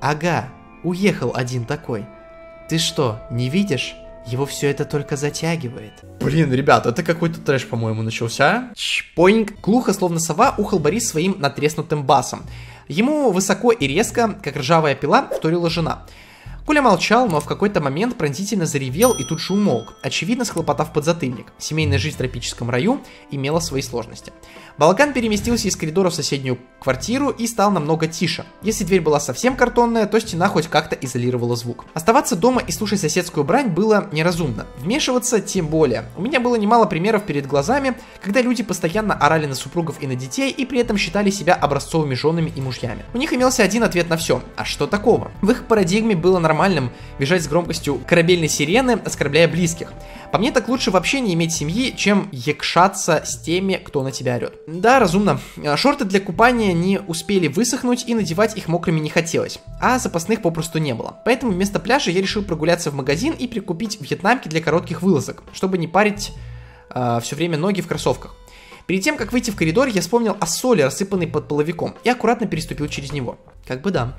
Ага, уехал один такой. Ты что, не видишь? Его все это только затягивает. Блин, ребят, это какой-то трэш, по-моему, начался. Чпоньк. Глухо, словно сова, ухал Борис своим натреснутым басом. Ему высоко и резко, как ржавая пила, вторила жена. Коля молчал, но в какой-то момент пронзительно заревел и тут же умолк, очевидно схлопотав подзатыльник. Семейная жизнь в тропическом раю имела свои сложности. Балаган переместился из коридора в соседнюю квартиру и стал намного тише. Если дверь была совсем картонная, то стена хоть как-то изолировала звук. Оставаться дома и слушать соседскую брань было неразумно. Вмешиваться тем более. У меня было немало примеров перед глазами, когда люди постоянно орали на супругов и на детей и при этом считали себя образцовыми женами и мужьями. У них имелся один ответ на все. А что такого? В их парадигме было нормальным визжать с громкостью корабельной сирены, оскорбляя близких. По мне, так лучше вообще не иметь семьи, чем якшаться с теми, кто на тебя орет. Да, разумно. Шорты для купания не успели высохнуть, и надевать их мокрыми не хотелось. А запасных попросту не было. Поэтому вместо пляжа я решил прогуляться в магазин и прикупить вьетнамки для коротких вылазок, чтобы не парить все время ноги в кроссовках. Перед тем, как выйти в коридор, я вспомнил о соли, рассыпанной под половиком, и аккуратно переступил через него. Как бы да.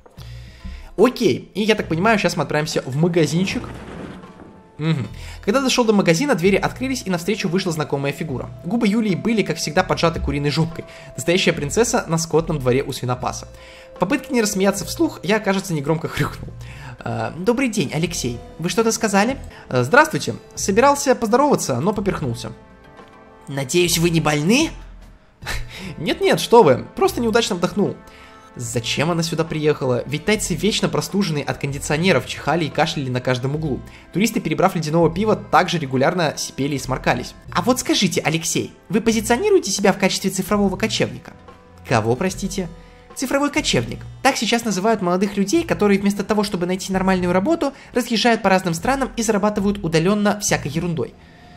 Окей, и я так понимаю, сейчас мы отправимся в магазинчик. Угу. Когда дошел до магазина, двери открылись, и навстречу вышла знакомая фигура. Губы Юлии были, как всегда, поджаты куриной жопкой. Настоящая принцесса на скотном дворе у свинопаса. В попытке не рассмеяться вслух, я, кажется, негромко хрюкнул. «Добрый день, Алексей. Вы что-то сказали?» «Здравствуйте. Собирался поздороваться, но поперхнулся». «Надеюсь, вы не больны?» «Нет-нет, что вы. Просто неудачно вдохнул». Зачем она сюда приехала? Ведь тайцы вечно простуженные от кондиционеров, чихали и кашляли на каждом углу. Туристы, перебрав ледяного пива, также регулярно сипели и сморкались. А вот скажите, Алексей, вы позиционируете себя в качестве цифрового кочевника? Кого, простите? Цифровой кочевник. Так сейчас называют молодых людей, которые вместо того, чтобы найти нормальную работу, разъезжают по разным странам и зарабатывают удаленно всякой ерундой.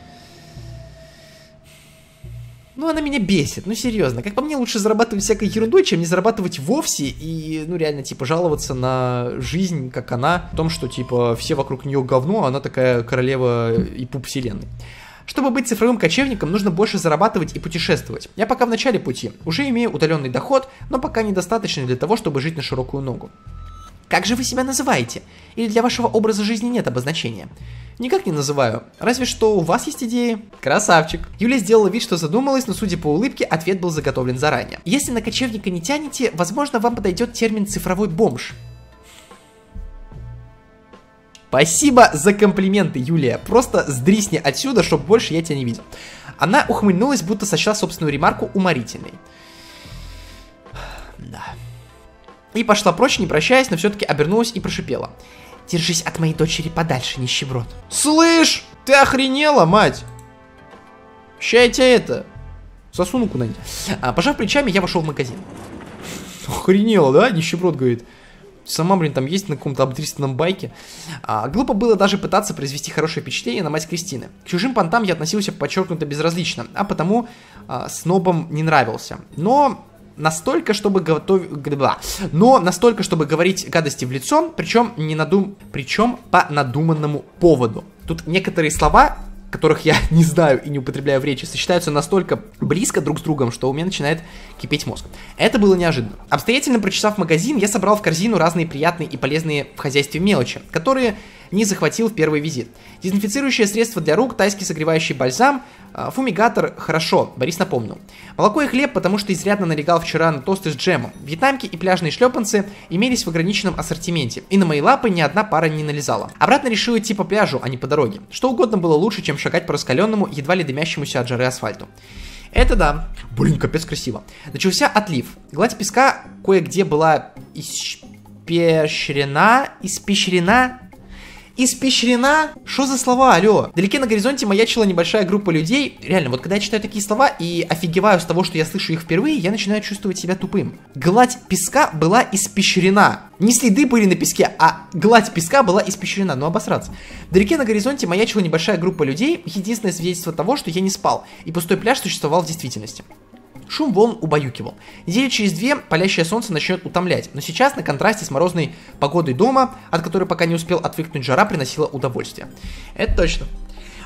Ну, она меня бесит, ну, серьезно. Как по мне, лучше зарабатывать всякой ерундой, чем не зарабатывать вовсе и, ну, реально, типа, жаловаться на жизнь, как она, в том, что, типа, все вокруг нее говно, а она такая королева и пуп вселенной. Чтобы быть цифровым кочевником, нужно больше зарабатывать и путешествовать. Я пока в начале пути, уже имею удаленный доход, но пока недостаточно для того, чтобы жить на широкую ногу. Как же вы себя называете? Или для вашего образа жизни нет обозначения? Никак не называю. Разве что у вас есть идеи. Красавчик. Юля сделала вид, что задумалась, но судя по улыбке, ответ был заготовлен заранее. Если на кочевника не тянете, возможно, вам подойдет термин «цифровой бомж». Спасибо за комплименты, Юлия. Просто сдрисни отсюда, чтобы больше я тебя не видел. Она ухмыльнулась, будто сочла собственную ремарку уморительной. Да. И пошла прочь, не прощаясь, но все-таки обернулась и прошипела. Держись от моей дочери подальше, нищеброд. Слышь, ты охренела, мать? Ща я тебя это... Засуну куда-нибудь. Пожав плечами, я вошел в магазин. Охренела, да? Нищеброд, говорит. Сама, блин, там есть на каком-то обтрисанном байке. Глупо было даже пытаться произвести хорошее впечатление на мать Кристины. К чужим понтам я относился подчеркнуто безразлично, а потому снобам не нравился. Но настолько, чтобы говорить гадости в лицо, причем по надуманному поводу. Тут некоторые слова, которых я не знаю и не употребляю в речи, сочетаются настолько близко друг с другом, что у меня начинает кипеть мозг. Это было неожиданно. Обстоятельно прочесав магазин, я собрал в корзину разные приятные и полезные в хозяйстве мелочи, которые не захватил в первый визит. Дезинфицирующее средство для рук, тайский согревающий бальзам, фумигатор, хорошо, Борис напомнил. Молоко и хлеб, потому что изрядно налегал вчера на тосты с джемом. Вьетнамки и пляжные шлепанцы имелись в ограниченном ассортименте, и на мои лапы ни одна пара не налезала. Обратно решил идти по пляжу, а не по дороге. Что угодно было лучше, чем шагать по раскаленному, едва ли дымящемуся от жары асфальту. Это да. Блин, капец красиво. Начался отлив. Гладь песка кое-где была испещрена. Что за слова, алло? Вдалеке на горизонте маячила небольшая группа людей. Реально, вот когда я читаю такие слова и офигеваю с того, что я слышу их впервые, я начинаю чувствовать себя тупым. Гладь песка была испещрена. Не следы были на песке, а гладь песка была испещрена. Ну, обосраться. Вдалеке на горизонте маячила небольшая группа людей. Единственное свидетельство того, что я не спал. И пустой пляж существовал в действительности. Шум волн убаюкивал. Недели через 2 палящее солнце начнет утомлять, но сейчас на контрасте с морозной погодой дома, от которой пока не успел отвыкнуть, жара приносила удовольствие. Это точно.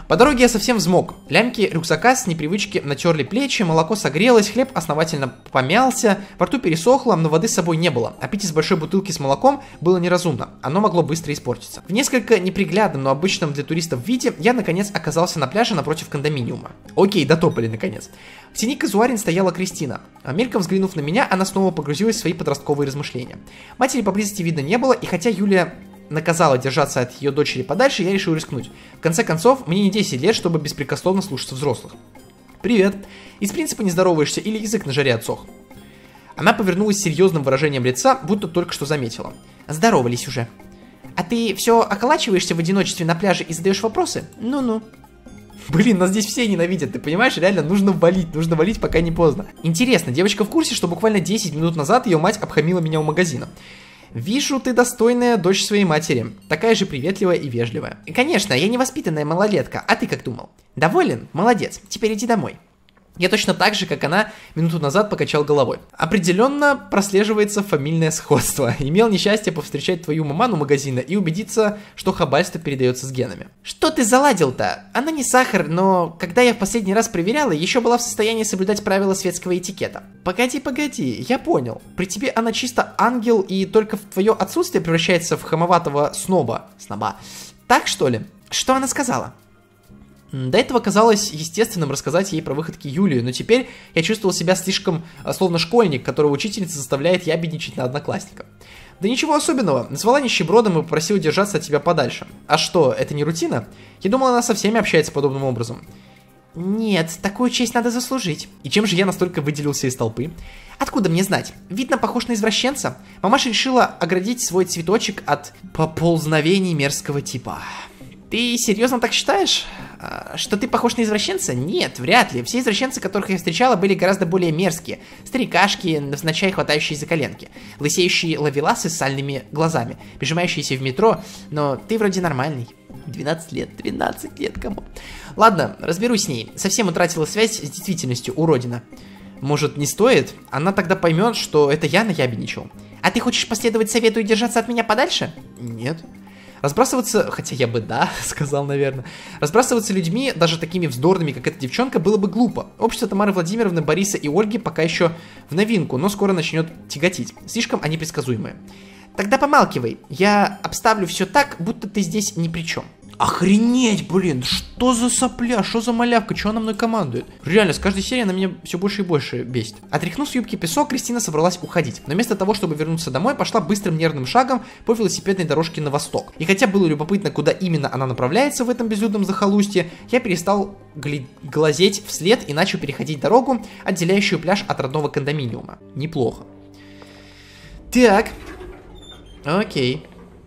По дороге я совсем взмок. Лямки рюкзака с непривычки натерли плечи, молоко согрелось, хлеб основательно помялся, во рту пересохло, но воды с собой не было. А пить из большой бутылки с молоком было неразумно, оно могло быстро испортиться. В несколько неприглядном, но обычном для туристов виде я наконец оказался на пляже напротив кондоминиума. Окей, дотопали наконец. В тени казуарин стояла Кристина. Мельком взглянув на меня, она снова погрузилась в свои подростковые размышления. Матери поблизости видно не было, и хотя Юлия наказала держаться от ее дочери подальше, я решил рискнуть. В конце концов, мне не 10 лет, чтобы беспрекословно слушаться взрослых. «Привет. Из принципа не здороваешься или язык на жаре отсох?» Она повернулась с серьезным выражением лица, будто только что заметила. «Здоровались уже. А ты все околачиваешься в одиночестве на пляже и задаешь вопросы? Ну-ну». Блин, нас здесь все ненавидят, ты понимаешь? Реально, нужно валить, пока не поздно. Интересно, девочка в курсе, что буквально 10 минут назад ее мать обхамила меня у магазина? Вижу, ты достойная дочь своей матери, такая же приветливая и вежливая. И, конечно, я невоспитанная малолетка, а ты как думал? Доволен? Молодец, теперь иди домой. Я точно так же, как она, минуту назад покачал головой. Определенно прослеживается фамильное сходство. Имел несчастье повстречать твою маману магазина и убедиться, что хабальство передается с генами. Что ты заладил-то? Она не сахар, но когда я в последний раз проверяла, еще была в состоянии соблюдать правила светского этикета. Погоди, я понял. При тебе она чисто ангел и только в твое отсутствие превращается в хамоватого сноба. Так что ли? Что она сказала? До этого казалось естественным рассказать ей про выходки Юлии, но теперь я чувствовал себя слишком словно школьник, которого учительница заставляет ябедничать на одноклассника. Да ничего особенного, назвала нищебродом и попросила держаться от тебя подальше. А что, это не рутина? Я думал, она со всеми общается подобным образом. Нет, такую честь надо заслужить. И чем же я настолько выделился из толпы? Откуда мне знать? Видно, похож на извращенца. Мамаша решила оградить свой цветочек от поползновений мерзкого типа. Ты серьезно так считаешь? Что ты похож на извращенца? Нет, вряд ли. Все извращенцы, которых я встречала, были гораздо более мерзкие. Старикашки, невзначай хватающие за коленки. Лысеющие ловеласы с сальными глазами. Прижимающиеся в метро. Но ты вроде нормальный. 12 лет, кому? Ладно, разберусь с ней. Совсем утратила связь с действительностью, уродина. Может, не стоит? Она тогда поймет, что это я наябедничал. А ты хочешь последовать совету и держаться от меня подальше? Нет. Разбрасываться, хотя я бы да, сказал, наверное, разбрасываться людьми, даже такими вздорными, как эта девчонка, было бы глупо. Общество Тамары Владимировны, Бориса и Ольги пока еще в новинку, но скоро начнет тяготить. Слишком они предсказуемые. Тогда помалкивай, я обставлю все так, будто ты здесь ни при чем. Охренеть, блин, что за сопля, что за малявка, что она мной командует? Реально, с каждой серии она меня все больше и больше бесит. Отряхнув с юбки песок, Кристина собралась уходить, но вместо того, чтобы вернуться домой, пошла быстрым нервным шагом по велосипедной дорожке на восток. И хотя было любопытно, куда именно она направляется в этом безлюдном захолустье, я перестал глазеть вслед и начал переходить дорогу, отделяющую пляж от родного кондоминиума. Неплохо. Так, окей.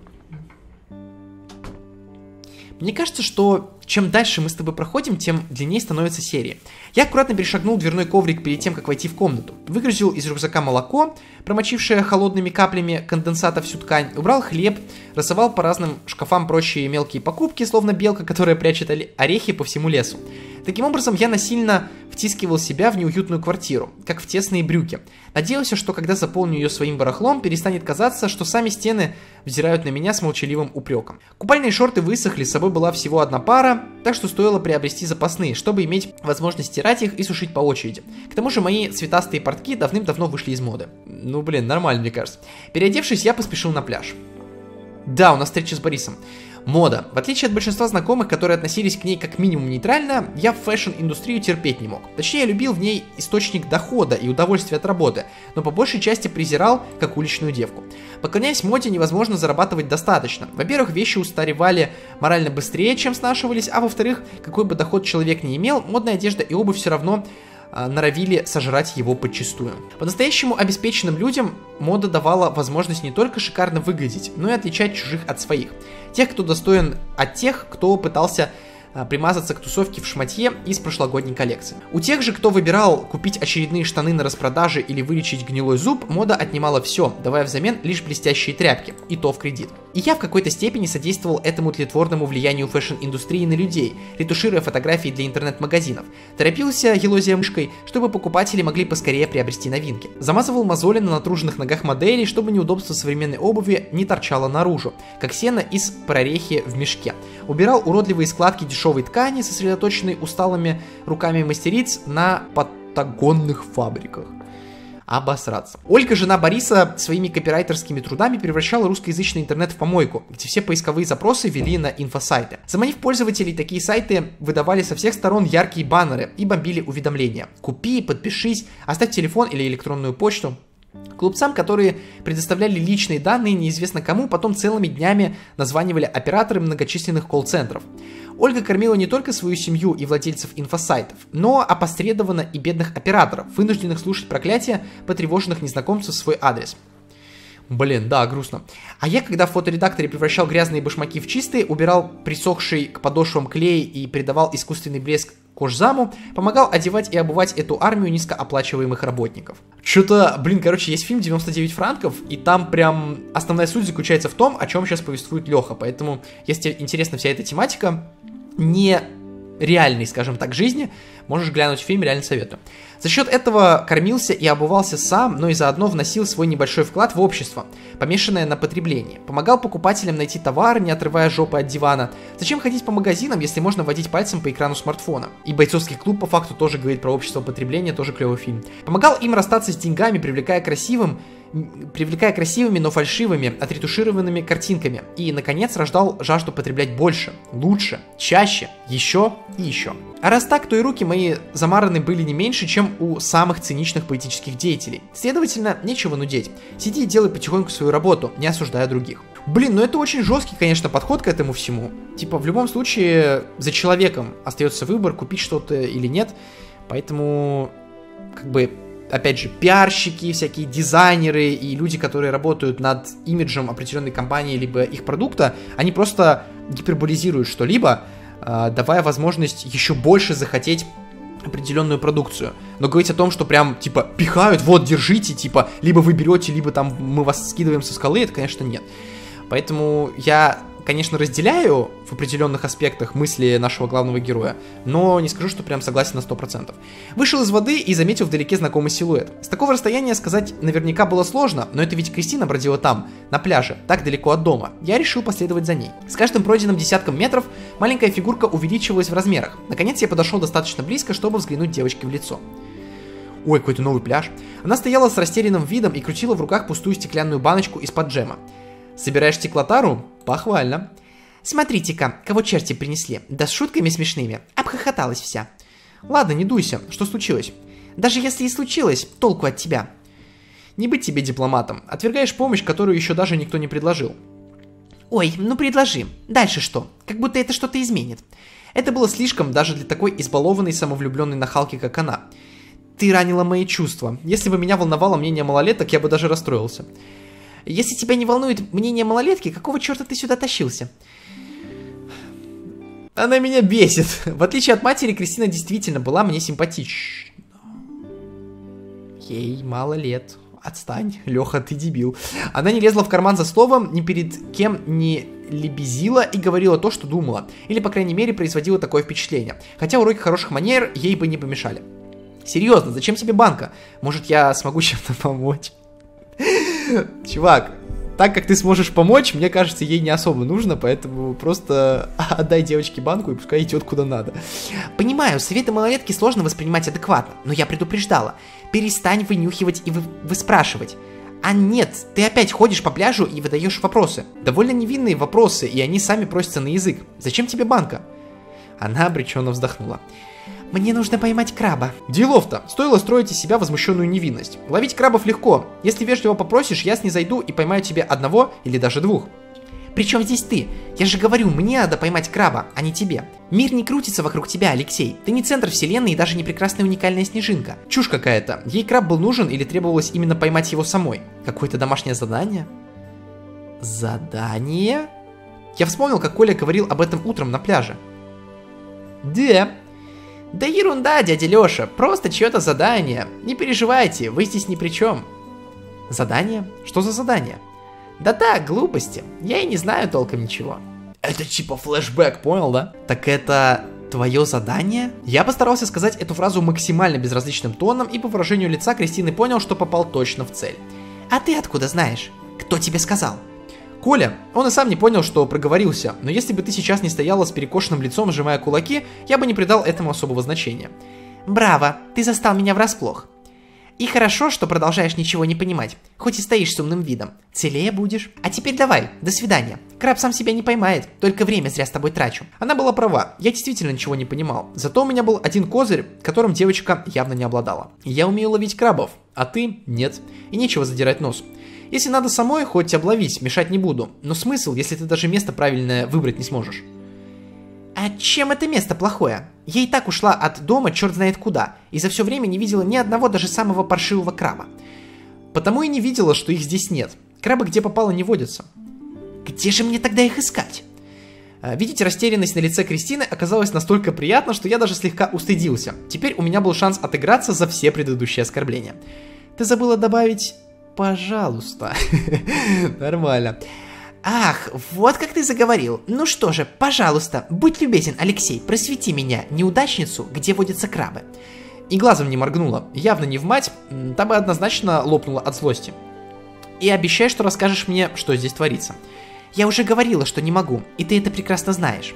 Мне кажется, что чем дальше мы с тобой проходим, тем длиннее становится серия. Я аккуратно перешагнул дверной коврик перед тем, как войти в комнату. Выгрузил из рюкзака молоко, промочившее холодными каплями конденсата всю ткань, убрал хлеб, рассовал по разным шкафам прочие мелкие покупки, словно белка, которая прячет орехи по всему лесу. Таким образом, я насильно втискивал себя в неуютную квартиру, как в тесные брюки. Надеялся, что когда заполню ее своим барахлом, перестанет казаться, что сами стены взирают на меня с молчаливым упреком. Купальные шорты высохли, с собой была всего одна пара, так что стоило приобрести запасные, чтобы иметь возможность стирать их и сушить по очереди. К тому же мои цветастые портки давным-давно вышли из моды. Ну блин, нормально, мне кажется. Переодевшись, я поспешил на пляж. Да, у нас встреча с Борисом. Мода. В отличие от большинства знакомых, которые относились к ней как минимум нейтрально, я фэшн-индустрию терпеть не мог. Точнее, я любил в ней источник дохода и удовольствия от работы, но по большей части презирал как уличную девку. Поклоняясь моде, невозможно зарабатывать достаточно. Во-первых, вещи устаревали морально быстрее, чем снашивались, а во-вторых, какой бы доход человек ни имел, модная одежда и обувь все равно норовили сожрать его подчистую. По-настоящему обеспеченным людям мода давала возможность не только шикарно выглядеть, но и отличать чужих от своих. Тех, кто достоин от тех, кто пытался примазаться к тусовке в шматье из прошлогодней коллекции. У тех же, кто выбирал купить очередные штаны на распродаже или вылечить гнилой зуб, мода отнимала все, давая взамен лишь блестящие тряпки, и то в кредит. И я в какой-то степени содействовал этому тлетворному влиянию фэшн-индустрии на людей, ретушируя фотографии для интернет-магазинов. Торопился, елозия мышкой, чтобы покупатели могли поскорее приобрести новинки. Замазывал мозоли на натруженных ногах моделей, чтобы неудобство современной обуви не торчало наружу, как сено из прорехи в мешке. Убирал уродливые складки дешевых холщовой ткани, сосредоточенной усталыми руками мастериц на патагонных фабриках. Обосраться. Ольга, жена Бориса, своими копирайтерскими трудами превращала русскоязычный интернет в помойку, где все поисковые запросы вели на инфосайты. Заманив пользователей, такие сайты выдавали со всех сторон яркие баннеры и бомбили уведомления. Купи, подпишись, оставь телефон или электронную почту. Глупцам, которые предоставляли личные данные неизвестно кому, потом целыми днями названивали операторы многочисленных колл-центров. Ольга кормила не только свою семью и владельцев инфосайтов, но опосредованно и бедных операторов, вынужденных слушать проклятия потревоженных незнакомцев в свой адрес. Блин, да, грустно. А я, когда в фоторедакторе превращал грязные башмаки в чистые, убирал присохший к подошвам клей и придавал искусственный блеск кожзаму, помогал одевать и обувать эту армию низкооплачиваемых работников. Что-то, блин, короче, есть фильм «99 франков», и там прям основная суть заключается в том, о чем сейчас повествует Леха. Поэтому, если тебе интересна вся эта тематика, не реальной, скажем так, жизни, можешь глянуть фильм, реально советую. За счет этого кормился и обувался сам, но и заодно вносил свой небольшой вклад в общество, помешанное на потреблении. Помогал покупателям найти товар, не отрывая жопы от дивана. Зачем ходить по магазинам, если можно водить пальцем по экрану смартфона? И «Бойцовский клуб» по факту тоже говорит про общество потребления, тоже клевый фильм. Помогал им расстаться с деньгами, привлекая красивыми, но фальшивыми, отретушированными картинками. И, наконец, рождал жажду потреблять больше, лучше, чаще, еще и еще. А раз так, то и руки мои замараны были не меньше, чем у самых циничных поэтических деятелей. Следовательно, нечего нудеть. Сиди и делай потихоньку свою работу, не осуждая других. Блин, ну это очень жесткий, конечно, подход к этому всему. Типа, в любом случае, за человеком остается выбор, купить что-то или нет. Поэтому, как бы, опять же, пиарщики, всякие дизайнеры и люди, которые работают над имиджем определенной компании либо их продукта, они просто гиперболизируют что-либо, давая возможность еще больше захотеть определенную продукцию. Но говорить о том, что прям, типа, пихают, вот, держите, типа, либо вы берете, либо там мы вас скидываем со скалы, это, конечно, нет. Поэтому я, конечно, разделяю в определенных аспектах мысли нашего главного героя, но не скажу, что прям согласен на 100%. Вышел из воды и заметил вдалеке знакомый силуэт. С такого расстояния сказать наверняка было сложно, но это ведь Кристина бродила там, на пляже, так далеко от дома. Я решил последовать за ней. С каждым пройденным десятком метров маленькая фигурка увеличивалась в размерах. Наконец я подошел достаточно близко, чтобы взглянуть девочке в лицо. Ой, какой-то новый пляж. Она стояла с растерянным видом и крутила в руках пустую стеклянную баночку из-под джема. «Собираешь стеклотару? Похвально». «Смотрите-ка, кого черти принесли, да с шутками смешными, обхохоталась вся». «Ладно, не дуйся, что случилось?» «Даже если и случилось, толку от тебя». «Не быть тебе дипломатом, отвергаешь помощь, которую еще даже никто не предложил». «Ой, ну предложи, дальше что? Как будто это что-то изменит». Это было слишком даже для такой избалованной самовлюбленной нахалки, как она. «Ты ранила мои чувства. Если бы меня волновало мнение малолеток, я бы даже расстроился». «Если тебя не волнует мнение малолетки, какого черта ты сюда тащился?» Она меня бесит. В отличие от матери, Кристина действительно была мне симпатична. Ей мало лет. Отстань, Леха, ты дебил. Она не лезла в карман за словом, ни перед кем не лебезила и говорила то, что думала. Или, по крайней мере, производила такое впечатление. Хотя уроки хороших манер ей бы не помешали. Серьезно, зачем тебе банка? Может, я смогу чем-то помочь? Чувак, так как ты сможешь помочь, мне кажется, ей не особо нужно, поэтому просто отдай девочке банку и пускай идет куда надо. Понимаю, советы малолетки сложно воспринимать адекватно, но я предупреждала. Перестань вынюхивать и выспрашивать. А нет, ты опять ходишь по пляжу и выдаешь вопросы. Довольно невинные вопросы, и они сами просятся на язык. Зачем тебе банка? Она обреченно вздохнула. Мне нужно поймать краба. Делов-то, стоило строить из себя возмущенную невинность. Ловить крабов легко. Если вежливо попросишь, я снизойду и поймаю тебе одного или даже двух. Причем здесь ты? Я же говорю, мне надо поймать краба, а не тебе. Мир не крутится вокруг тебя, Алексей. Ты не центр вселенной и даже не прекрасная уникальная снежинка. Чушь какая-то. Ей краб был нужен или требовалось именно поймать его самой? Какое-то домашнее задание? Задание? Я вспомнил, как Коля говорил об этом утром на пляже. Да ерунда, дядя Леша, просто чье-то задание. Не переживайте, вы здесь ни при чем. Задание? Что за задание? Да так, глупости. Я и не знаю толком ничего. Это типа флешбэк, понял, да? Так это твое задание? Я постарался сказать эту фразу максимально безразличным тоном, и по выражению лица Кристины понял, что попал точно в цель. А ты откуда знаешь? Кто тебе сказал? Коля, он и сам не понял, что проговорился, но если бы ты сейчас не стояла с перекошенным лицом, сжимая кулаки, я бы не придал этому особого значения. Браво, ты застал меня врасплох. И хорошо, что продолжаешь ничего не понимать, хоть и стоишь с умным видом. Целее будешь. А теперь давай, до свидания. Краб сам себя не поймает, только время зря с тобой трачу. Она была права, я действительно ничего не понимал. Зато у меня был один козырь, которым девочка явно не обладала. Я умею ловить крабов, а ты нет. И нечего задирать нос. Если надо самой, хоть обловить, мешать не буду. Но смысл, если ты даже место правильное выбрать не сможешь? А чем это место плохое? Я и так ушла от дома черт знает куда, и за все время не видела ни одного даже самого паршивого краба. Потому и не видела, что их здесь нет. Крабы где попало не водятся. Где же мне тогда их искать? Видеть растерянность на лице Кристины оказалось настолько приятно, что я даже слегка устыдился. Теперь у меня был шанс отыграться за все предыдущие оскорбления. Ты забыла добавить «пожалуйста». Нормально. Ах, вот как ты заговорил. Ну что же, пожалуйста, будь любезен, Алексей, просвети меня, неудачницу, где водятся крабы. И глазом не моргнула, явно не в мать, та бы однозначно лопнула от злости. И обещай, что расскажешь мне, что здесь творится. Я уже говорила, что не могу, и ты это прекрасно знаешь.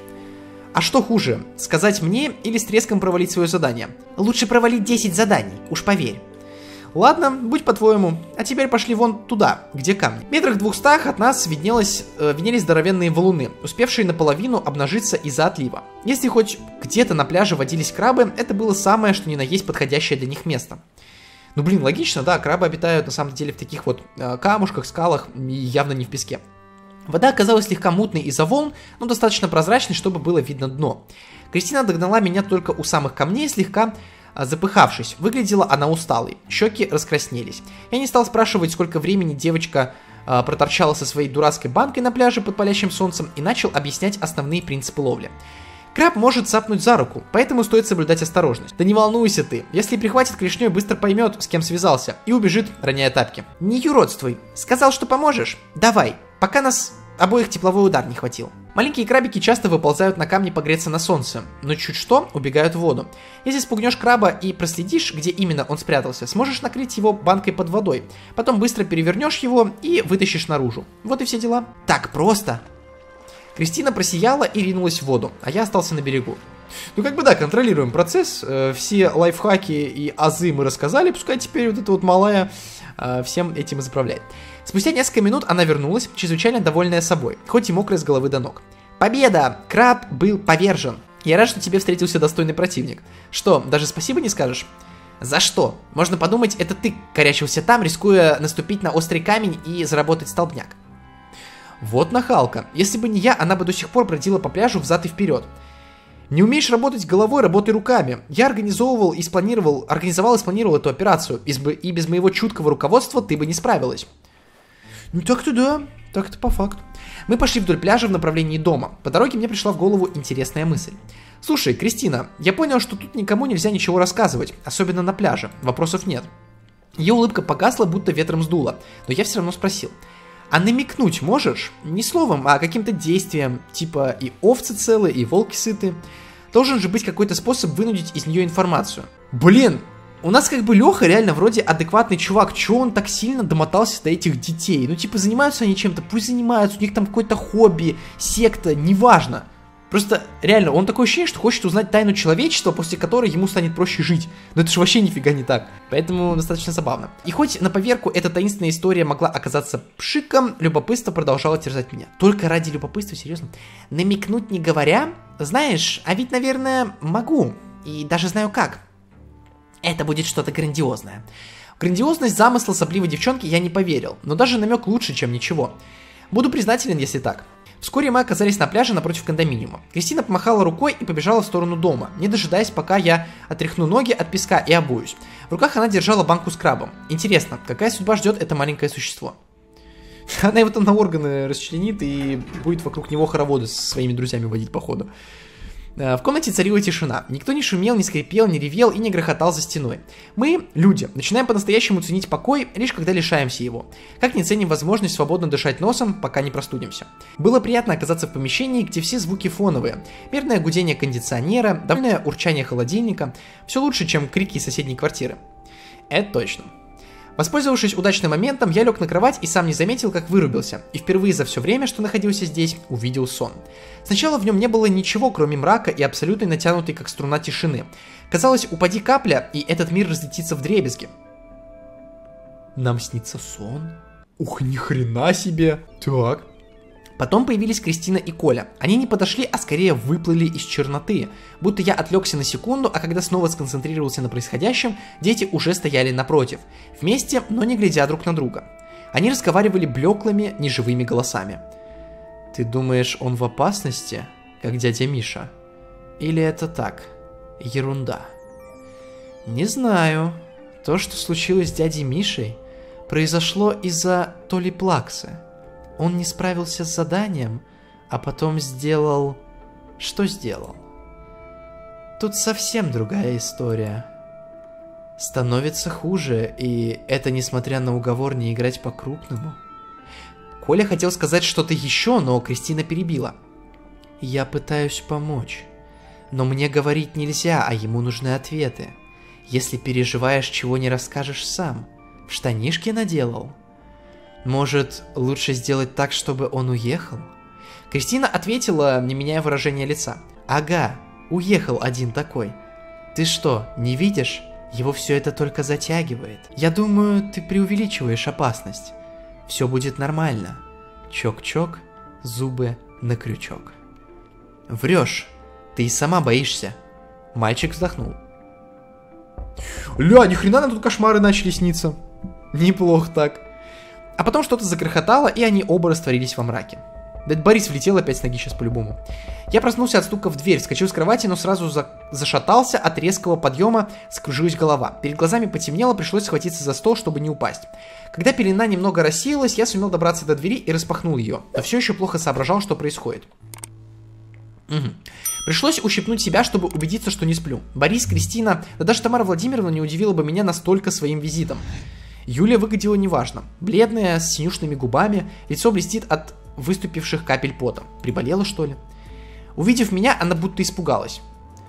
А что хуже, сказать мне или с треском провалить свое задание? Лучше провалить 10 заданий, уж поверь. Ладно, будь по-твоему. А теперь пошли вон туда, где камни. Метрах 200 от нас виднелись здоровенные валуны, успевшие наполовину обнажиться из-за отлива. Если хоть где-то на пляже водились крабы, это было самое, что ни на есть подходящее для них место. Ну блин, логично, да, крабы обитают на самом деле в таких вот камушках, скалах и явно не в песке. Вода оказалась слегка мутной из-за волн, но достаточно прозрачной, чтобы было видно дно. Кристина догнала меня только у самых камней, слегка запыхавшись. Выглядела она усталой, щеки раскраснелись. Я не стал спрашивать, сколько времени девочка проторчала со своей дурацкой банкой на пляже под палящим солнцем, и начал объяснять основные принципы ловли. Краб может цапнуть за руку, поэтому стоит соблюдать осторожность. Да не волнуйся ты, если прихватит клешней, быстро поймет, с кем связался, и убежит, роняя тапки. Не юродствуй, сказал, что поможешь? Давай, пока нас обоих тепловой удар не хватил. Маленькие крабики часто выползают на камни погреться на солнце, но чуть что убегают в воду. Если спугнешь краба и проследишь, где именно он спрятался, сможешь накрыть его банкой под водой. Потом быстро перевернешь его и вытащишь наружу. Вот и все дела. Так просто. Кристина просияла и ринулась в воду, а я остался на берегу. Ну как бы да, контролируем процесс, все лайфхаки и азы мы рассказали, пускай теперь вот эта вот малая всем этим и заправляет. Спустя несколько минут она вернулась, чрезвычайно довольная собой, хоть и мокрая с головы до ног. Победа! Краб был повержен. Я рад, что тебе встретился достойный противник. Что, даже спасибо не скажешь? За что? Можно подумать, это ты корячился там, рискуя наступить на острый камень и заработать столбняк. Вот нахалка. Если бы не я, она бы до сих пор бродила по пляжу взад и вперед. Не умеешь работать головой, работай руками. Я организовал и спланировал эту операцию, и без моего чуткого руководства ты бы не справилась. Ну так-то да, так-то по факту. Мы пошли вдоль пляжа в направлении дома. По дороге мне пришла в голову интересная мысль. Слушай, Кристина, я понял, что тут никому нельзя ничего рассказывать, особенно на пляже, вопросов нет. Ее улыбка погасла, будто ветром сдуло, но я все равно спросил. А намекнуть можешь? Не словом, а каким-то действием, типа и овцы целы, и волки сыты. Должен же быть какой-то способ вынудить из нее информацию. Блин, у нас как бы Леха реально вроде адекватный чувак, чего он так сильно домотался до этих детей? Ну типа занимаются они чем-то, пусть занимаются, у них там какое-то хобби, секта, неважно. Просто реально, он такое ощущение, что хочет узнать тайну человечества, после которой ему станет проще жить. Но это же вообще нифига не так. Поэтому достаточно забавно. И хоть на поверку эта таинственная история могла оказаться пшиком, любопытство продолжало терзать меня. Только ради любопытства, серьезно. Намекнуть не говоря? Знаешь, а ведь, наверное, могу. И даже знаю как. Это будет что-то грандиозное. В грандиозность замысла сопливой девчонки я не поверил. Но даже намек лучше, чем ничего. Буду признателен, если так. Вскоре мы оказались на пляже напротив кондоминиума. Кристина помахала рукой и побежала в сторону дома, не дожидаясь, пока я отряхну ноги от песка и обуюсь. В руках она держала банку с крабом. Интересно, какая судьба ждет это маленькое существо? Она его там на органы расчленит и будет вокруг него хороводы со своими друзьями водить, походу. В комнате царила тишина. Никто не шумел, не скрипел, не ревел и не грохотал за стеной. Мы, люди, начинаем по-настоящему ценить покой, лишь когда лишаемся его. Как не ценим возможность свободно дышать носом, пока не простудимся. Было приятно оказаться в помещении, где все звуки фоновые. Мерное гудение кондиционера, довольное урчание холодильника. Все лучше, чем крики из соседней квартиры. Это точно. Воспользовавшись удачным моментом, я лег на кровать и сам не заметил, как вырубился, и впервые за все время, что находился здесь, увидел сон. Сначала в нем не было ничего, кроме мрака и абсолютно натянутой, как струна, тишины. Казалось, упади капля, и этот мир разлетится вдребезги. Нам снится сон? Ух, ни хрена себе! Так. Потом появились Кристина и Коля. Они не подошли, а скорее выплыли из черноты. Будто я отвлекся на секунду, а когда снова сконцентрировался на происходящем, дети уже стояли напротив. Вместе, но не глядя друг на друга. Они разговаривали блеклыми, неживыми голосами. «Ты думаешь, он в опасности, как дядя Миша? Или это так? Ерунда?» «Не знаю. То, что случилось с дядей Мишей, произошло из-за то ли плаксы. Он не справился с заданием, а потом сделал... Что сделал? Тут совсем другая история. Становится хуже, и это несмотря на уговор не играть по-крупному». Коля хотел сказать что-то еще, но Кристина перебила. «Я пытаюсь помочь, но мне говорить нельзя, а ему нужны ответы. Если переживаешь, чего не расскажешь сам. В штанишки наделал? Может, лучше сделать так, чтобы он уехал?» Кристина ответила, не меняя выражения лица. «Ага, уехал один такой. Ты что, не видишь? Его все это только затягивает. Я думаю, ты преувеличиваешь опасность. Все будет нормально. Чок-чок, зубы на крючок». «Врешь. Ты и сама боишься». Мальчик вздохнул. «Ля, ни хрена нам тут кошмары начали сниться. Неплохо так». А потом что-то закрохотало, и они оба растворились во мраке. Да Борис влетел опять с ноги сейчас по-любому. Я проснулся от стука в дверь, вскочил с кровати, но сразу зашатался от резкого подъема, скружилась голова. Перед глазами потемнело, пришлось схватиться за стол, чтобы не упасть. Когда пелена немного рассеялась, я сумел добраться до двери и распахнул ее, но все еще плохо соображал, что происходит. Пришлось ущипнуть себя, чтобы убедиться, что не сплю. Борис, Кристина, да даже Тамара Владимировна не удивила бы меня настолько своим визитом. Юлия выглядела неважно. Бледная, с синюшными губами, лицо блестит от выступивших капель пота. Приболела, что ли? Увидев меня, она будто испугалась.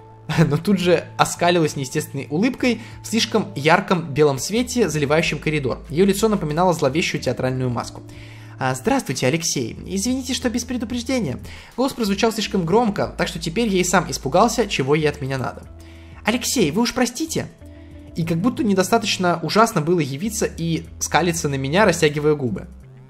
Но тут же оскалилась неестественной улыбкой в слишком ярком белом свете, заливающем коридор. Ее лицо напоминало зловещую театральную маску. «Здравствуйте, Алексей. Извините, что без предупреждения». Голос прозвучал слишком громко, так что теперь я и сам испугался, чего ей от меня надо. «Алексей, вы уж простите». И как будто недостаточно ужасно было явиться и скалиться на меня, растягивая губы.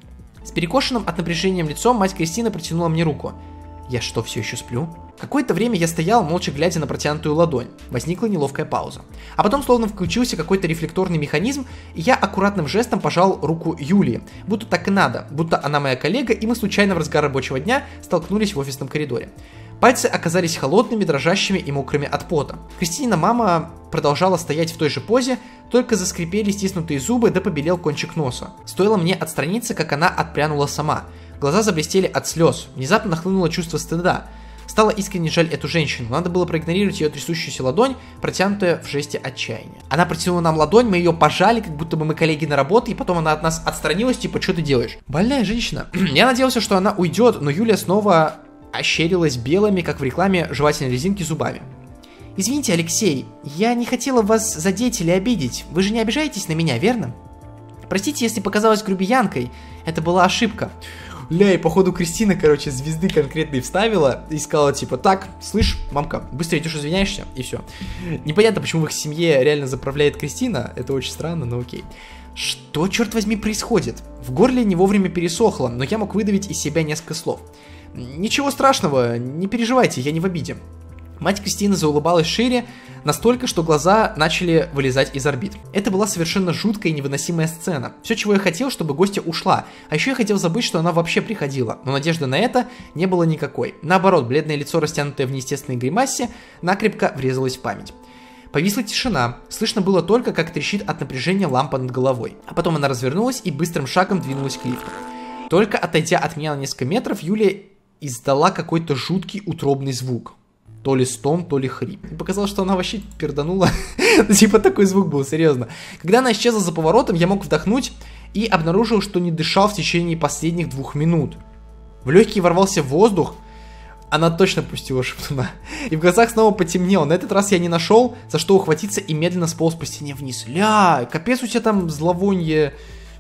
С перекошенным от напряжения лицом мать Кристины протянула мне руку. Я что, все еще сплю? Какое-то время я стоял, молча глядя на протянутую ладонь. Возникла неловкая пауза. А потом словно включился какой-то рефлекторный механизм, и я аккуратным жестом пожал руку Юлии. Будто так и надо, будто она моя коллега, и мы случайно в разгар рабочего дня столкнулись в офисном коридоре. Пальцы оказались холодными, дрожащими и мокрыми от пота. Кристинина мама продолжала стоять в той же позе, только заскрипели стиснутые зубы, да побелел кончик носа. Стоило мне отстраниться, как она отпрянула сама. Глаза заблестели от слез. Внезапно нахлынуло чувство стыда. Стало искренне жаль эту женщину. Надо было проигнорировать ее трясущуюся ладонь, протянутая в жесте отчаяния. Она протянула нам ладонь, мы ее пожали, как будто бы мы коллеги на работе, и потом она от нас отстранилась, типа, что ты делаешь? Больная женщина. Я надеялся, что она уйдет, но Юлия снова ощерилась белыми, как в рекламе жевательной резинки, зубами. «Извините, Алексей, я не хотела вас задеть или обидеть. Вы же не обижаетесь на меня, верно? Простите, если показалась грубиянкой. Это была ошибка». Ля, и походу Кристина, короче, звезды конкретные вставила и сказала, типа, так, слышь, мамка, быстро идешь, извиняешься, и все. Непонятно, почему в их семье реально заправляет Кристина, это очень странно, но окей. Что, черт возьми, происходит? В горле не вовремя пересохло, но я мог выдавить из себя несколько слов. «Ничего страшного, не переживайте, я не в обиде». Мать Кристины заулыбалась шире, настолько, что глаза начали вылезать из орбит. Это была совершенно жуткая и невыносимая сцена. Все, чего я хотел, чтобы гостья ушла, а еще я хотел забыть, что она вообще приходила, но надежды на это не было никакой. Наоборот, бледное лицо, растянутое в неестественной гримасе, накрепко врезалось в память. Повисла тишина, слышно было только, как трещит от напряжения лампа над головой. А потом она развернулась и быстрым шагом двинулась к лифту. Только отойдя от меня на несколько метров, Юлия издала какой-то жуткий утробный звук. То ли стон, то ли хрип. Мне показалось, что она вообще перданула. Типа такой звук был, серьезно. Когда она исчезла за поворотом, я мог вдохнуть и обнаружил, что не дышал в течение последних 2 минут. В легкие ворвался воздух, Она точно пустила шептуна. И в глазах снова потемнело. На этот раз я не нашел, за что ухватиться, и медленно сполз по стене вниз. Ля, капец у тебя там зловонье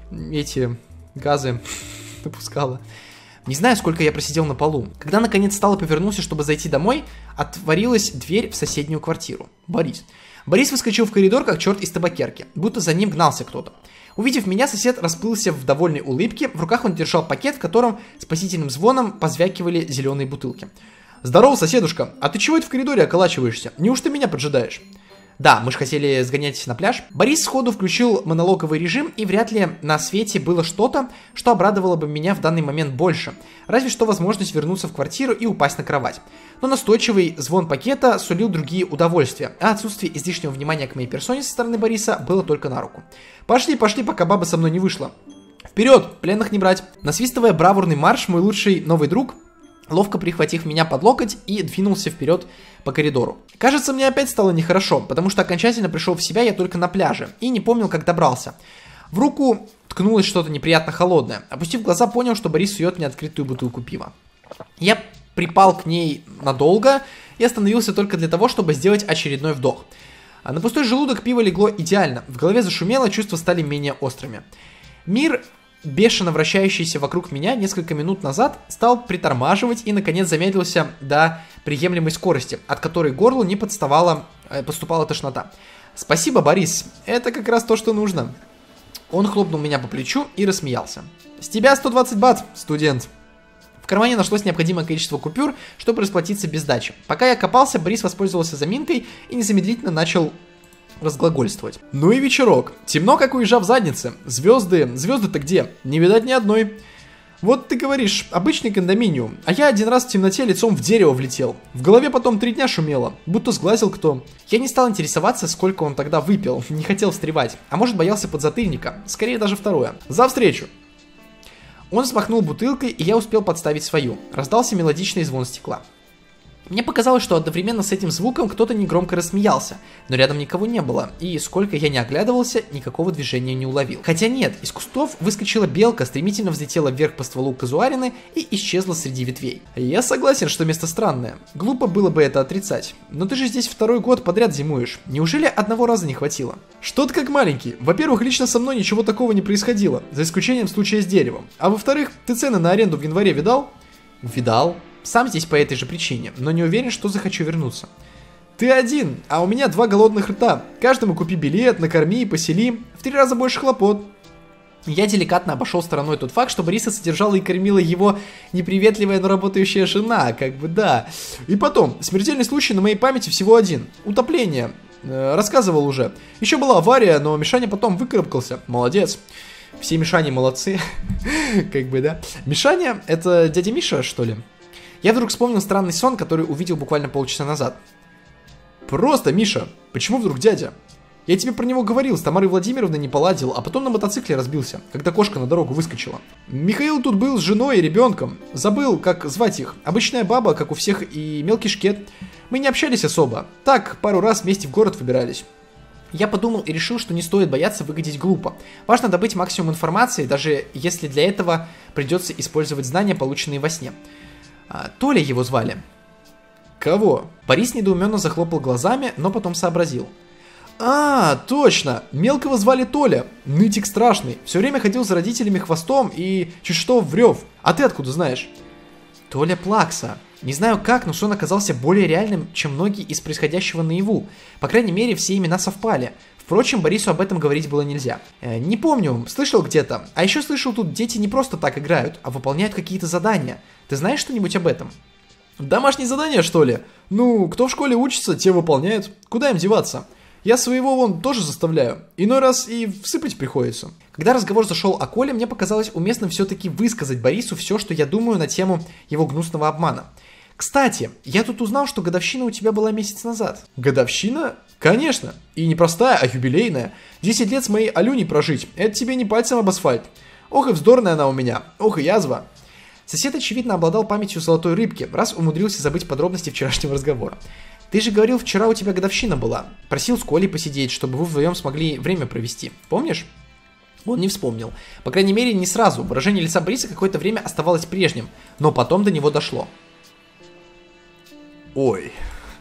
эти газы выпускала. Не знаю, сколько я просидел на полу. Когда наконец встал и повернулся, чтобы зайти домой, отворилась дверь в соседнюю квартиру. Борис. Борис выскочил в коридор, как черт из табакерки, будто за ним гнался кто-то. Увидев меня, сосед расплылся в довольной улыбке. В руках он держал пакет, в котором спасительным звоном позвякивали зеленые бутылки. «Здорово, соседушка, а ты чего это в коридоре околачиваешься? Неужто меня поджидаешь?» Да, мы же хотели сгонять на пляж. Борис сходу включил монологовый режим, и вряд ли на свете было что-то, что обрадовало бы меня в данный момент больше. Разве что возможность вернуться в квартиру и упасть на кровать. Но настойчивый звон пакета сулил другие удовольствия, а отсутствие излишнего внимания к моей персоне со стороны Бориса было только на руку. Пошли, пока баба со мной не вышла. Вперед, пленных не брать. Насвистывая бравурный марш, мой лучший новый друг, ловко прихватив меня под локоть, и двинулся вперед по коридору. Кажется, мне опять стало нехорошо, потому что окончательно пришел в себя я только на пляже и не помнил, как добрался. В руку ткнулось что-то неприятно холодное. Опустив глаза, понял, что Борис сует мне открытую бутылку пива. Я припал к ней надолго и остановился только для того, чтобы сделать очередной вдох. А на пустой желудок пиво легло идеально, в голове зашумело, чувства стали менее острыми. Мир, бешено вращающийся вокруг меня несколько минут назад, стал притормаживать и, наконец, замедлился до приемлемой скорости, от которой к горлу не поступала тошнота. «Спасибо, Борис, это как раз то, что нужно». Он хлопнул меня по плечу и рассмеялся. «С тебя 120 бат, студент». В кармане нашлось необходимое количество купюр, чтобы расплатиться без сдачи. Пока я копался, Борис воспользовался заминкой и незамедлительно начал разглагольствовать. «Ну и вечерок. Темно, как у ежа в заднице. Звезды-то где? Не видать ни одной. Вот ты говоришь, обычный кондоминиум, а я один раз в темноте лицом в дерево влетел. В голове потом 3 дня шумело, будто сглазил кто». Я не стал интересоваться, сколько он тогда выпил, не хотел встревать, а может боялся подзатыльника, скорее даже второе. «За встречу!» Он взмахнул бутылкой, и я успел подставить свою. Раздался мелодичный звон стекла. Мне показалось, что одновременно с этим звуком кто-то негромко рассмеялся, но рядом никого не было, и сколько я не оглядывался, никакого движения не уловил. Хотя нет, из кустов выскочила белка, стремительно взлетела вверх по стволу казуарины и исчезла среди ветвей. Я согласен, что место странное. Глупо было бы это отрицать. Но ты же здесь 2-й год подряд зимуешь. Неужели одного раза не хватило? Что ты как маленький? Во-первых, лично со мной ничего такого не происходило, за исключением случая с деревом. А во-вторых, ты цены на аренду в январе видал? Видал. Сам здесь по этой же причине, но не уверен, что захочу вернуться. Ты один, а у меня 2 голодных рта. Каждому купи билет, накорми и посели. В 3 раза больше хлопот. Я деликатно обошел стороной тот факт, что Бориса содержала и кормила его неприветливая, но работающая жена, как бы да. И потом, смертельный случай на моей памяти всего один. Утопление. Рассказывал уже. Еще была авария, но Мишаня потом выкарабкался. Молодец. Все Мишани молодцы. Как бы да. Мишаня, это дядя Миша, что ли? Я вдруг вспомнил странный сон, который увидел буквально полчаса назад. Просто, Миша, почему вдруг дядя? Я тебе про него говорил, с Тамарой Владимировной не поладил, а потом на мотоцикле разбился, когда кошка на дорогу выскочила. Михаил тут был с женой и ребенком. Забыл, как звать их. Обычная баба, как у всех, и мелкий шкет. Мы не общались особо. Так, пару раз вместе в город выбирались. Я подумал и решил, что не стоит бояться выглядеть глупо. Важно добыть максимум информации, даже если для этого придется использовать знания, полученные во сне. Толя его звали. Кого? Борис недоуменно захлопал глазами, но потом сообразил. А, точно! Мелкого звали Толя. Нытик страшный. Все время ходил за родителями хвостом и чуть что врёв. А ты откуда знаешь? Толя Плакса. Не знаю как, но сон оказался более реальным, чем многие из происходящего наяву. По крайней мере, все имена совпали. Впрочем, Борису об этом говорить было нельзя. Не помню, слышал где-то. А еще слышал, тут дети не просто так играют, а выполняют какие-то задания. Ты знаешь что-нибудь об этом? Домашние задания, что ли? Ну, кто в школе учится, те выполняют. Куда им деваться? Я своего вон тоже заставляю. Иной раз и всыпать приходится. Когда разговор зашел о Коле, мне показалось уместным все-таки высказать Борису все, что я думаю на тему его гнусного обмана. Кстати, я тут узнал, что годовщина у тебя была месяц назад. Годовщина? Конечно. И не простая, а юбилейная. 10 лет с моей Алюней прожить. Это тебе не пальцем об асфальт. Ох и вздорная она у меня. Ох и язва. Сосед, очевидно, обладал памятью золотой рыбки, раз умудрился забыть подробности вчерашнего разговора. Ты же говорил, вчера у тебя годовщина была. Просил с Колей посидеть, чтобы вы вдвоем смогли время провести. Помнишь? Он не вспомнил. По крайней мере, не сразу. Выражение лица Бориса какое-то время оставалось прежним, но потом до него дошло. Ой.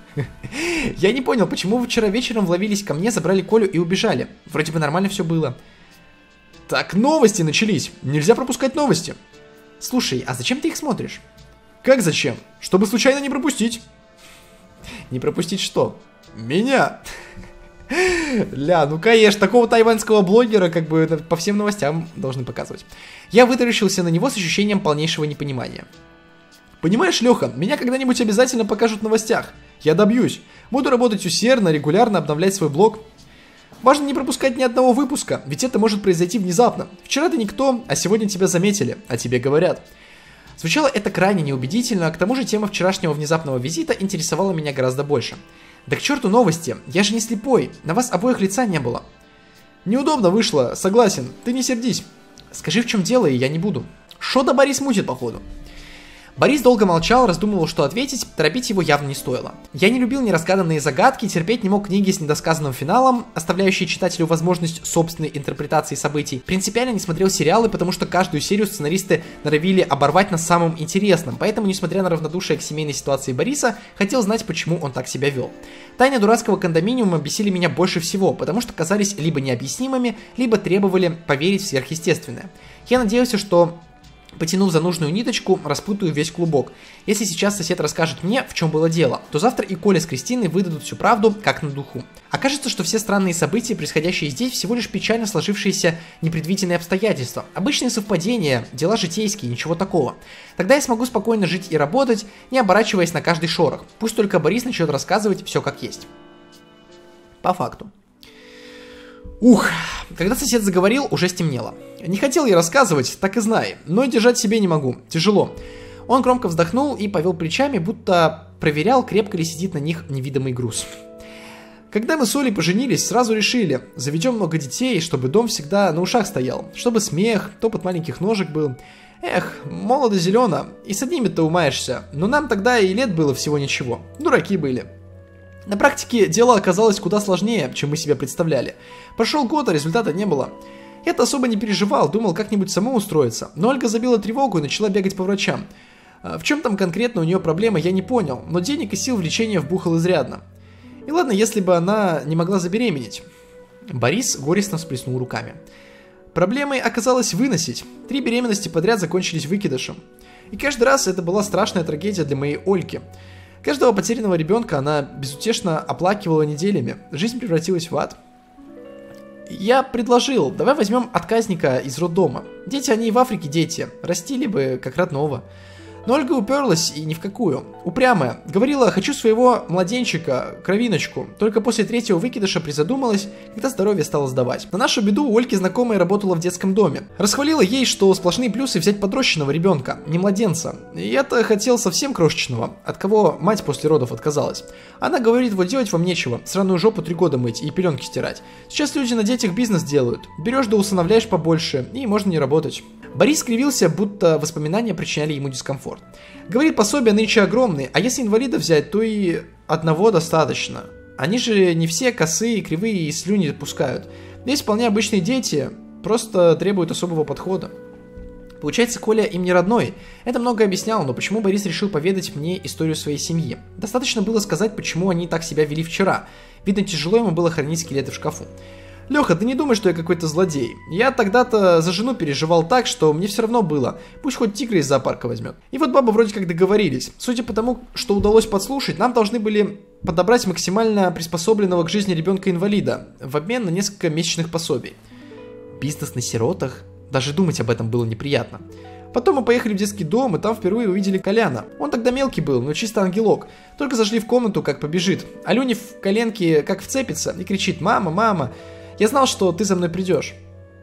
Я не понял, почему вы вчера вечером вловились ко мне, забрали Колю и убежали. Вроде бы нормально все было. Так, новости начались. Нельзя пропускать новости. Слушай, а зачем ты их смотришь? Как зачем? Чтобы случайно не пропустить. Не пропустить что? Меня. Ля, ну конечно, такого тайваньского блогера как бы по всем новостям должны показывать. Я вытаращился на него с ощущением полнейшего непонимания. Понимаешь, Леха, меня когда-нибудь обязательно покажут в новостях. Я добьюсь. Буду работать усердно, регулярно обновлять свой блог. Важно не пропускать ни одного выпуска, ведь это может произойти внезапно. Вчера ты никто, а сегодня тебя заметили, а тебе говорят. Звучало это крайне неубедительно, а к тому же тема вчерашнего внезапного визита интересовала меня гораздо больше. Да к черту новости, я же не слепой, на вас обоих лица не было. Неудобно вышло, согласен, ты не сердись. Скажи, в чем дело, и я не буду. Шо-то Борис мутит, походу. Борис долго молчал, раздумывал, что ответить, торопить его явно не стоило. Я не любил неразгаданные загадки, терпеть не мог книги с недосказанным финалом, оставляющие читателю возможность собственной интерпретации событий. Принципиально не смотрел сериалы, потому что каждую серию сценаристы норовили оборвать на самом интересном, поэтому, несмотря на равнодушие к семейной ситуации Бориса, хотел знать, почему он так себя вел. Тайны дурацкого кондоминиума бесили меня больше всего, потому что казались либо необъяснимыми, либо требовали поверить в сверхъестественное. Я надеялся, что, потянув за нужную ниточку, распутаю весь клубок. Если сейчас сосед расскажет мне, в чем было дело, то завтра и Коля с Кристиной выдадут всю правду, как на духу. Окажется, что все странные события, происходящие здесь, всего лишь печально сложившиеся непредвиденные обстоятельства. Обычные совпадения, дела житейские, ничего такого. Тогда я смогу спокойно жить и работать, не оборачиваясь на каждый шорох. Пусть только Борис начнет рассказывать все как есть. По факту. Ух, когда сосед заговорил, уже стемнело. Не хотел я рассказывать, так и знай, но держать себе не могу, тяжело. Он громко вздохнул и повел плечами, будто проверял, крепко ли сидит на них невидимый груз. Когда мы с Олей поженились, сразу решили, заведем много детей, чтобы дом всегда на ушах стоял, чтобы смех, топот маленьких ножек был. Эх, молодо-зелено, и с одними-то умаешься, но нам тогда и лет было всего ничего, дураки были. На практике дело оказалось куда сложнее, чем мы себе представляли. Прошел год, а результата не было. Я-то особо не переживал, думал как-нибудь самому устроиться, но Ольга забила тревогу и начала бегать по врачам. В чем там конкретно у нее проблема, я не понял, но денег и сил в лечение вбухал изрядно. И ладно, если бы она не могла забеременеть. Борис горестно всплеснул руками. Проблемой оказалось выносить. 3 беременности подряд закончились выкидышем. И каждый раз это была страшная трагедия для моей Ольки. Каждого потерянного ребенка она безутешно оплакивала неделями. Жизнь превратилась в ад. Я предложил, давай возьмем отказника из роддома. Дети, они и в Африке дети, растили бы как родного. Но Ольга уперлась и ни в какую. Упрямая. Говорила, хочу своего младенчика, кровиночку. Только после 3-го выкидыша призадумалась, когда здоровье стало сдавать. На нашу беду у Ольги знакомая работала в детском доме. Расхвалила ей, что сплошные плюсы взять подрощенного ребенка, не младенца. И я-то хотел совсем крошечного, от кого мать после родов отказалась. Она говорит, вот делать вам нечего, сраную жопу 3 года мыть и пеленки стирать. Сейчас люди на детях бизнес делают. Берешь да усыновляешь побольше, и можно не работать. Борис скривился, будто воспоминания причиняли ему дискомфорт. Говорит, пособия нынче огромные, а если инвалида взять, то и одного достаточно. Они же не все косые, кривые и слюни пускают. Здесь вполне обычные дети, просто требуют особого подхода. Получается, Коля им не родной. Это много объясняло, но почему Борис решил поведать мне историю своей семьи? Достаточно было сказать, почему они так себя вели вчера. Видно, тяжело ему было хранить скелеты в шкафу. Леха, ты не думай, что я какой-то злодей. Я тогда-то за жену переживал так, что мне все равно было. Пусть хоть тигра из зоопарка возьмет. И вот бабы вроде как договорились. Судя по тому, что удалось подслушать, нам должны были подобрать максимально приспособленного к жизни ребенка-инвалида в обмен на несколько месячных пособий. Бизнес на сиротах? Даже думать об этом было неприятно. Потом мы поехали в детский дом, и там впервые увидели Коляна. Он тогда мелкий был, но чисто ангелок. Только зашли в комнату, как побежит. Алюне в коленке как вцепится и кричит: «Мама, мама! Я знал, что ты за мной придешь».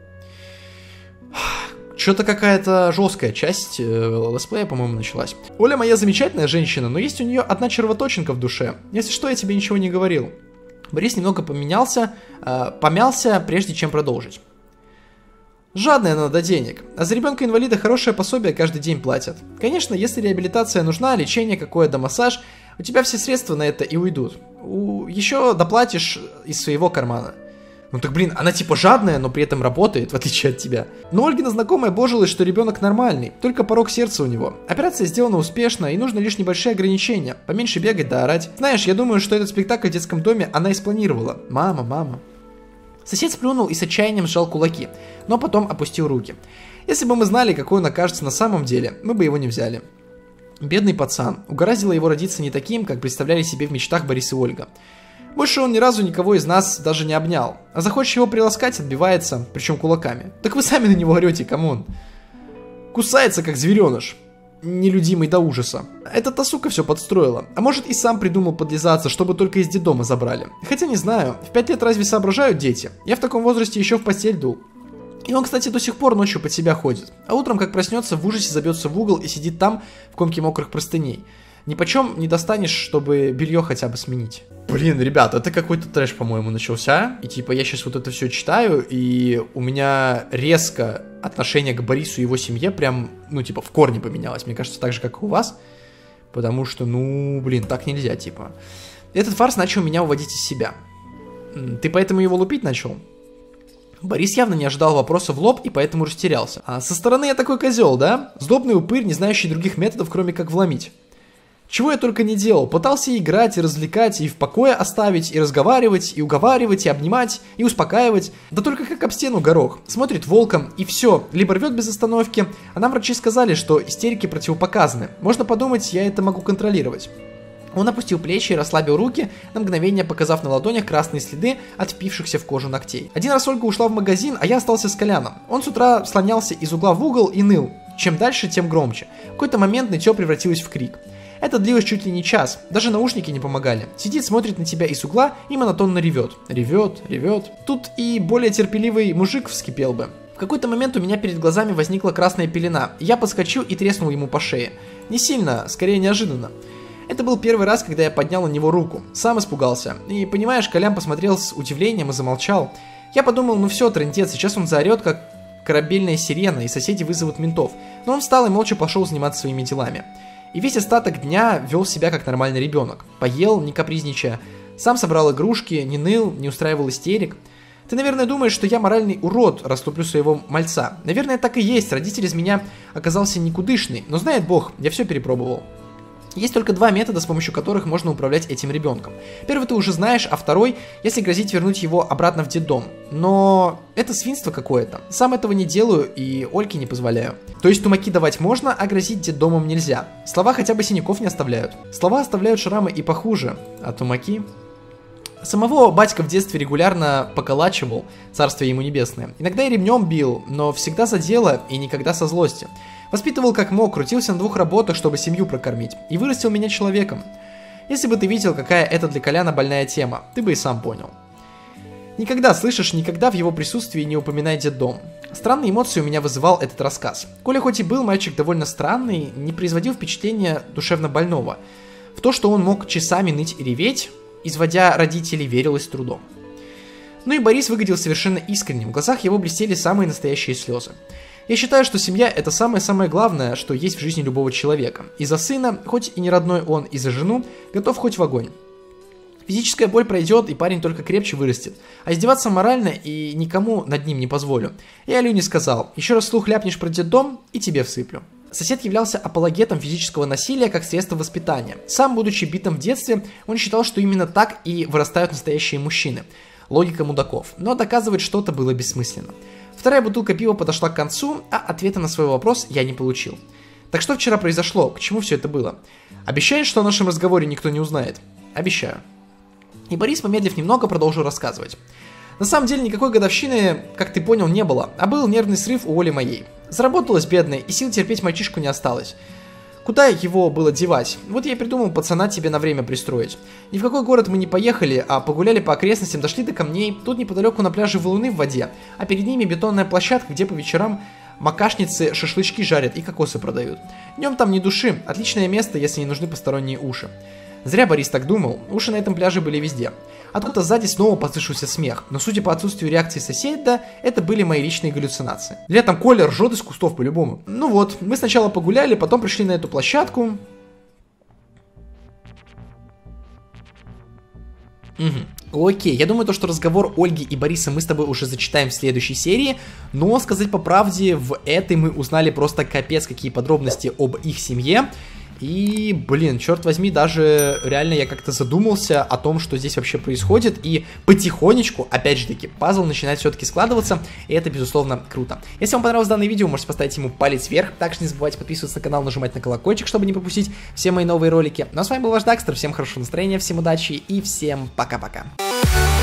Что-то какая-то жесткая часть летсплея, по-моему, началась. Оля моя замечательная женщина, но есть у нее одна червоточинка в душе. Если что, я тебе ничего не говорил. Борис немного помялся, прежде чем продолжить. Жадная она до денег, а за ребенка-инвалида хорошее пособие каждый день платят. Конечно, если реабилитация нужна, лечение какое-то, массаж, у тебя все средства на это и уйдут. Еще доплатишь из своего кармана. Ну так, блин, она типа жадная, но при этом работает, в отличие от тебя. Но Ольгина знакомая божилась, что ребенок нормальный, только порог сердца у него. Операция сделана успешно, и нужно лишь небольшие ограничения. Поменьше бегать да орать. Знаешь, я думаю, что этот спектакль в детском доме она и спланировала. Мама. Сосед сплюнул и с отчаянием сжал кулаки, но потом опустил руки. Если бы мы знали, какой он окажется на самом деле, мы бы его не взяли. Бедный пацан. Угораздило его родиться не таким, как представляли себе в мечтах Борис и Ольга. Больше он ни разу никого из нас даже не обнял. А захочешь его приласкать, отбивается, причем кулаками. Так вы сами на него орете, камон. Кусается, как звереныш. Нелюдимый до ужаса. Эта сука все подстроила. А может и сам придумал подлизаться, чтобы только из детдома забрали. Хотя не знаю, в 5 лет разве соображают дети? Я в таком возрасте еще в постель дул. И он, кстати, до сих пор ночью под себя ходит. А утром, как проснется, в ужасе забьется в угол и сидит там, в комке мокрых простыней. Нипочем не достанешь, чтобы белье хотя бы сменить. Блин, ребята, это какой-то трэш, по-моему, начался. И типа я сейчас вот это все читаю, и у меня резко отношение к Борису и его семье прям, ну типа в корне поменялось. Мне кажется, так же, как и у вас. Потому что, ну, блин, так нельзя, типа. Этот фарс начал меня уводить из себя. Ты поэтому его лупить начал? Борис явно не ожидал вопроса в лоб и поэтому растерялся. А со стороны я такой козел, да? Сдобный упырь, не знающий других методов, кроме как вломить. Чего я только не делал. Пытался играть и развлекать, и в покое оставить, и разговаривать, и уговаривать, и обнимать, и успокаивать. Да только как об стену горох. Смотрит волком, и все. Либо рвет без остановки. А нам врачи сказали, что истерики противопоказаны. Можно подумать, я это могу контролировать. Он опустил плечи и расслабил руки, на мгновение показав на ладонях красные следы от впившихся в кожу ногтей. Один раз Ольга ушла в магазин, а я остался с Коляном. Он с утра слонялся из угла в угол и ныл. Чем дальше, тем громче. В какой-то момент нытье превратилось в крик. Это длилось чуть ли не час, даже наушники не помогали. Сидит, смотрит на тебя из угла и монотонно ревет. Ревет. Тут и более терпеливый мужик вскипел бы. В какой-то момент у меня перед глазами возникла красная пелена. Я подскочил и треснул ему по шее. Не сильно, скорее неожиданно. Это был первый раз, когда я поднял на него руку. Сам испугался. И, понимаешь, Колян посмотрел с удивлением и замолчал. Я подумал, ну все, трындец, сейчас он заорет, как корабельная сирена, и соседи вызовут ментов. Но он встал и молча пошел заниматься своими делами. И весь остаток дня вел себя как нормальный ребенок. Поел, не капризничая. Сам собрал игрушки, не ныл, не устраивал истерик. Ты, наверное, думаешь, что я моральный урод, раступлю своего мальца. Наверное, так и есть. Родитель из меня оказался никудышный. Но знает Бог, я все перепробовал. Есть только два метода, с помощью которых можно управлять этим ребенком. Первый ты уже знаешь, а второй, если грозить вернуть его обратно в детдом. Но это свинство какое-то. Сам этого не делаю и Ольке не позволяю. То есть тумаки давать можно, а грозить детдомом нельзя. Слова хотя бы синяков не оставляют. Слова оставляют шрамы и похуже, а тумаки... Самого батька в детстве регулярно поколачивал, царствие ему небесное. Иногда и ремнем бил, но всегда за дело и никогда со злости. Воспитывал как мог, крутился на 2 работах, чтобы семью прокормить. И вырастил меня человеком. Если бы ты видел, какая это для Коляна больная тема, ты бы и сам понял. Никогда, слышишь, никогда в его присутствии не упоминай детдом. Странные эмоции у меня вызывал этот рассказ. Коля хоть и был мальчик довольно странный, не производил впечатления душевно больного. В то, что он мог часами ныть и реветь, изводя родителей, верилось с трудом. Ну и Борис выглядел совершенно искренним, в глазах его блестели самые настоящие слезы. Я считаю, что семья — это самое-самое главное, что есть в жизни любого человека. И за сына, хоть и не родной он, и за жену, готов хоть в огонь. Физическая боль пройдет, и парень только крепче вырастет. А издеваться морально и никому над ним не позволю. Я Алюне сказал, еще раз вслух ляпнешь про детдом, и тебе всыплю. Сосед являлся апологетом физического насилия как средство воспитания. Сам, будучи битым в детстве, он считал, что именно так и вырастают настоящие мужчины. Логика мудаков. Но доказывать что-то было бессмысленно. Вторая бутылка пива подошла к концу, а ответа на свой вопрос я не получил. Так что вчера произошло? К чему все это было? Обещаешь, что о нашем разговоре никто не узнает? Обещаю. И Борис, помедлив немного, продолжил рассказывать. На самом деле никакой годовщины, как ты понял, не было, а был нервный срыв у Оли моей. Заработалась бедная, и сил терпеть мальчишку не осталось. Куда его было девать? Вот я и придумал пацана тебе на время пристроить. Ни в какой город мы не поехали, а погуляли по окрестностям, дошли до камней. Тут неподалеку на пляже валуны в воде, а перед ними бетонная площадка, где по вечерам макашницы шашлычки жарят и кокосы продают. Днем там ни души, отличное место, если не нужны посторонние уши. Зря Борис так думал, уши на этом пляже были везде. Откуда сзади снова послышался смех, но судя по отсутствию реакции соседа, это были мои личные галлюцинации. Летом Коля ржет из кустов по-любому. Ну вот, мы сначала погуляли, потом пришли на эту площадку. Окей, я думаю, то, что разговор Ольги и Бориса мы с тобой уже зачитаем в следующей серии, но, сказать по правде, в этой мы узнали просто капец какие подробности об их семье. И, блин, черт возьми, даже реально я как-то задумался о том, что здесь вообще происходит, и потихонечку, опять же таки, пазл начинает все-таки складываться, и это, безусловно, круто. Если вам понравилось данное видео, можете поставить ему палец вверх, также не забывайте подписываться на канал, нажимать на колокольчик, чтобы не пропустить все мои новые ролики. Ну а с вами был ваш Дакстер, всем хорошего настроения, всем удачи и всем пока-пока.